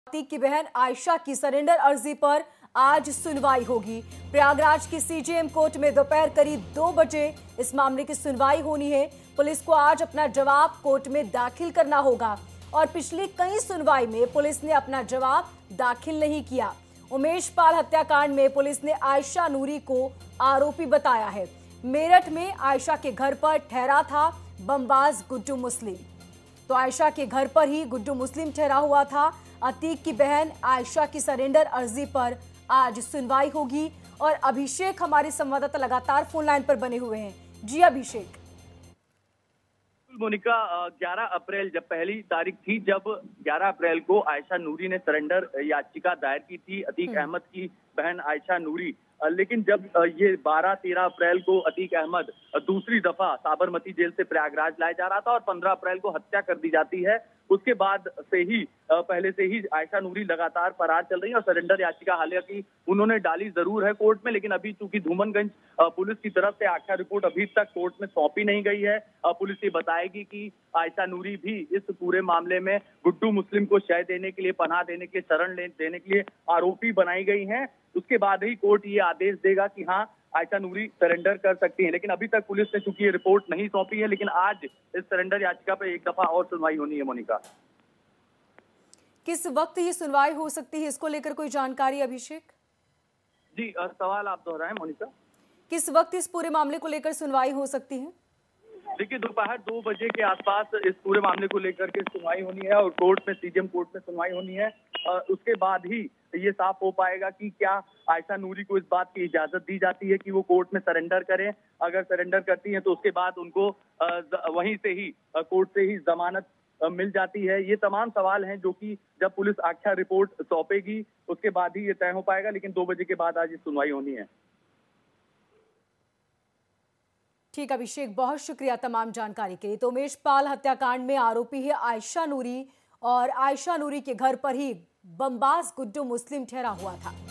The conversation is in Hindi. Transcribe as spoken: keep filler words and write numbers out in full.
अतीक की बहन आयशा की सरेंडर अर्जी पर आज सुनवाई होगी। प्रयागराज की सीजेएम कोर्ट में दोपहर करीब दो बजे इस मामले की सुनवाई होनी है। पुलिस को आज अपना जवाब कोर्ट में दाखिल करना होगा और पिछली कई सुनवाई में पुलिस ने अपना जवाब दाखिल नहीं किया। उमेश पाल हत्याकांड में पुलिस ने आयशा नूरी को आरोपी बताया है। मेरठ में आयशा के घर पर ठहरा था बमबाज गुड्डू मुस्लिम, तो आयशा के घर पर ही गुड्डू मुस्लिम ठहरा हुआ था। अतीक की बहन आयशा की सरेंडर अर्जी पर आज सुनवाई होगी और अभिषेक हमारे संवाददाता लगातार फोन लाइन पर बने हुए हैं। जी अभिषेक। मोनिका, ग्यारह अप्रैल जब पहली तारीख थी, जब ग्यारह अप्रैल को आयशा नूरी ने सरेंडर याचिका दायर की थी, अतीक अहमद की बहन आयशा नूरी। लेकिन जब ये बारह तेरह अप्रैल को अतीक अहमद दूसरी दफा साबरमती जेल से प्रयागराज लाया जा रहा था और पंद्रह अप्रैल को हत्या कर दी जाती है, उसके बाद से ही पहले से ही आयशा नूरी लगातार फरार चल रही है और सरेंडर याचिका हालांकि उन्होंने डाली जरूर है कोर्ट में, लेकिन अभी चूंकि धूमनगंज पुलिस की तरफ से आख्या रिपोर्ट अभी तक कोर्ट में सौंपी नहीं गई है। पुलिस ये बताएगी कि आयशा नूरी भी इस पूरे मामले में गुड्डू मुस्लिम को शय देने के लिए, पनाह देने के लिए, शरण देने के लिए आरोपी बनाई गई है। उसके बाद ही कोर्ट ये आदेश देगा कि हाँ, आयशा नूरी सरेंडर कर सकती है। लेकिन अभी तक पुलिस ने चूंकि ये रिपोर्ट नहीं सौंपी है, लेकिन आज इस सरेंडर याचिका पर एक दफा और सुनवाई होनी है। मोनिका, किस वक्त ये सुनवाई हो सकती है, इसको लेकर कोई जानकारी अभिषेक? जी, सवाल आप दोहराएं मोनिका। किस वक्त इस पूरे मामले को लेकर सुनवाई हो सकती है? देखिए, दोपहर दो बजे के आसपास इस पूरे मामले को लेकर के सुनवाई होनी है और कोर्ट में, सीजेएम कोर्ट में सुनवाई होनी है। उसके बाद ही ये साफ हो पाएगा कि क्या आयशा नूरी को इस बात की इजाजत दी जाती है कि वो कोर्ट में सरेंडर करें। अगर सरेंडर करती हैं तो उसके बाद उनको वहीं से ही कोर्ट से ही जमानत मिल जाती है। ये तमाम सवाल हैं जो कि जब पुलिस आख्या रिपोर्ट सौंपेगी उसके बाद ही ये तय हो पाएगा, लेकिन दो बजे के बाद आज ये सुनवाई होनी है। ठीक अभिषेक, बहुत शुक्रिया तमाम जानकारी के लिए। तो उमेश पाल हत्याकांड में आरोपी है आयशा नूरी और आयशा नूरी के घर पर ही बमबाज गुड्डू मुस्लिम ठहरा हुआ था।